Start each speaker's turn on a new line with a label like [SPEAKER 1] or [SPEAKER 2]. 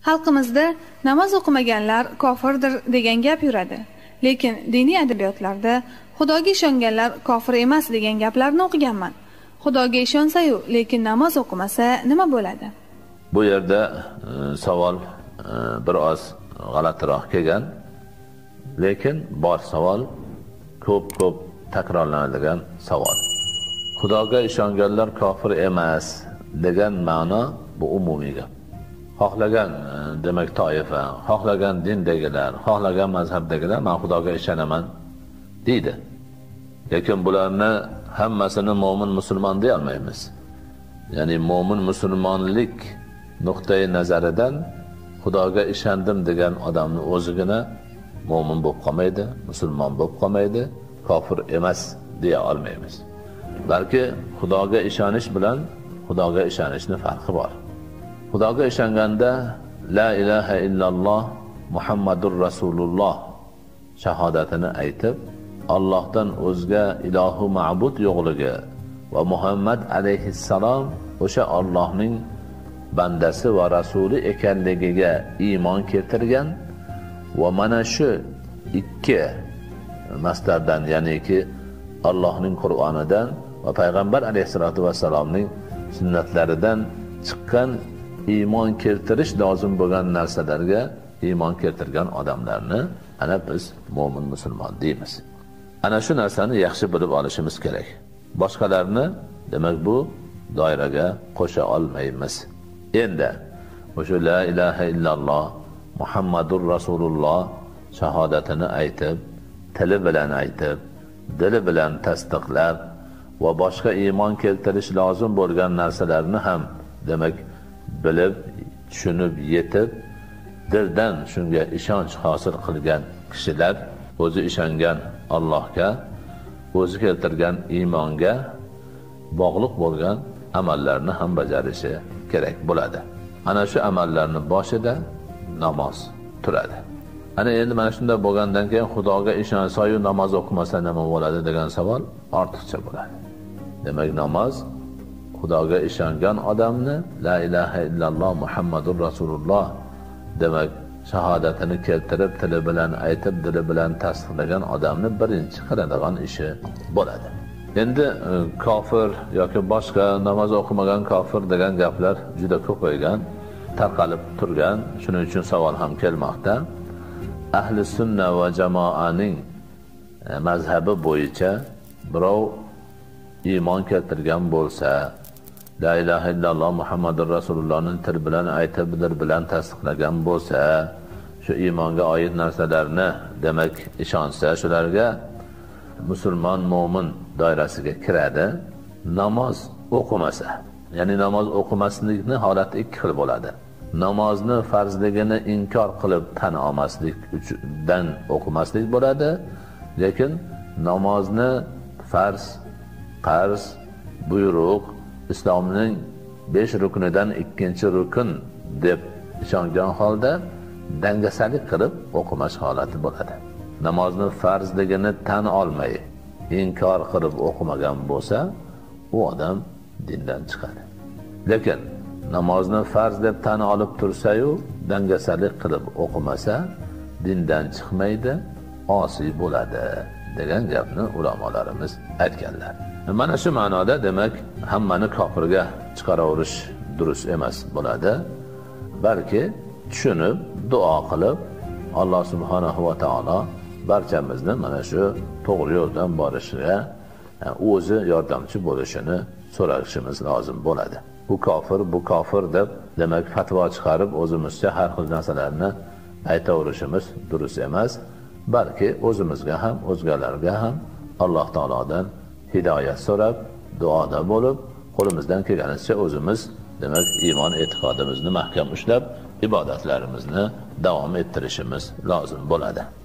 [SPEAKER 1] Xalqimizda namoz o'qimaganlar kofirdir degan gap yuradi. Lekin diniy adabiyotlarda Xudoga ishonganlar kofir emas degan gaplarni o'qiganman. Xudoga ishonsa-yu, lekin namoz o'qimasa nima bo'ladi?
[SPEAKER 2] Bu yerda savol biroz g'alatiroq kelgan. Lekin bor savol ko'p takrorlanadigan savol. Xudoga ishonganlar kofir emas degan ma'no bu umumiy gap. Xohlagan demak toifa, xohlagan dindagilar, xohlagan mazhabdagilar men Xudoga ishonaman deydi. Lekin bularni hammasini mo'min musulmon deya olmaymiz. Ya'ni mo'min musulmonlik nuqtai nazaridan Xudoga ishondim degan odamni o'zigina mo'min bo'lib qolmaydi, musulmon bo'lib qolmaydi, kofir emas deya olmaymiz. Balki Xudoga ishonish bilan Xudoga ishonishning farqi bor. Xudoga ishonganda la ilaha illalloh Muhammadur Rasululloh shahodatini aytib, Allohdan o'zga ilohu ma'bud yo'qligi va Muhammad alayhissalom o'sha Allohning bandasi va rasuli ekanligiga iymon keltirgan va mana shu ikki masdardan, ya'niki Allohning Qur'onidan va payg'ambar alayhisolatu vassalomning sunnatlaridan chiqqan iymon keltirish lozim bo'lgan narsalarga iymon keltirgan odamlarni ana biz mo'min musulmon deymiz. Ana shu narsani yaxshi bilib olishimiz kerak. Boshqalarni demak bu doiraga qo'sha olmaymiz. Endi o'sha la ilaha illalloh Muhammadur Rasululloh shahodatini aytib, tili bilan aytib, dili bilan tasdiqlab va boshqa iymon keltirish lozim bo'lgan narsalarni ham demak bilib, tushunib, yetib, dildan shunga ishonch hosil qilgan kishilar o'zi ishongan Allohga, o'zi keltirgan iymonga bog'liq bo'lgan amallarni ham bajarishi kerak bo'ladi. Ana shu amallarning boshida namoz turadi. Ana endi mana shunday bo'lgandan keyin Xudoga ishonsa-yu namoz o'qimasa nima bo'ladi degan savol ortiqcha bo'ladi. Demak namoz Xudoga ishongan odamni la ilaha illalloh Muhammadur Rasululloh demak shahodatini keltirib, tili bilan aytib, dili bilan tasdiqlagan odamni birinchi qiladigan ishi bo'ladi. Endi kofir yoki boshqa namoz o'qimagan kofir degan gaplar juda ko'paygan, tarqalib turgan. Shuning uchun savol ham kelmoqda. Ahli sunna va jamoaning mazhabi bo'yicha birov iymon keltirgan bo'lsa, la ilaha illalloh Muhammadur Rasulullohni til bilan aytib, dil bilan tasdiqlagan bo'lsa, shu iymonga oid narsalarni demak ishonsa, shularga musulmon mo'min doirasiga kiradi. Namoz o'qimasa, ya'ni namoz o'qimaslikni holati ikki xil bo'ladi. Namozni farzligini inkor qilib tan olmaslikdan o'qimaslik bo'ladi, lekin namozni farz, qarz, buyruq, islomning 5 ruknidan ikkinchi rukun deb ishongan holda dangasalik qilib o'qimash holati bo'ladi. Namozni farzligini tan olmay, inkor qilib o'qimagan bo'lsa, u odam dindan chiqadi. Lekin namozni farz deb tan olib tursa-yu, dangasalik qilib o'qimasa, dindan chiqmaydi, osiy bo'ladi degan gapni ulamolarimiz aytganlar. Mana shu ma'noda demak hammani kofirga chiqaraverish durust emas bo'ladi. Balki tushunib, duo qilib, Alloh subhanahu va taolo barchamizni mana shu to'g'ri yo'ldan borishiga o'zi yordamchi bo'lishini so'rashimiz lozim bo'ladi. Bu kofir deb demak fatvo chiqarib o'zimizcha har xil narsalarni aytaverishimiz durust emas. Balki o'zimizga ham, o'zgalarga ham Alloh taolodan hidoyat so'rab, duoda bo'lib, qo'limizdan kelganicha o'zimiz demak iymon e'tiqodimizni mahkam ushlab, ibodatlarimizni davom ettirishimiz lozim bo'ladi.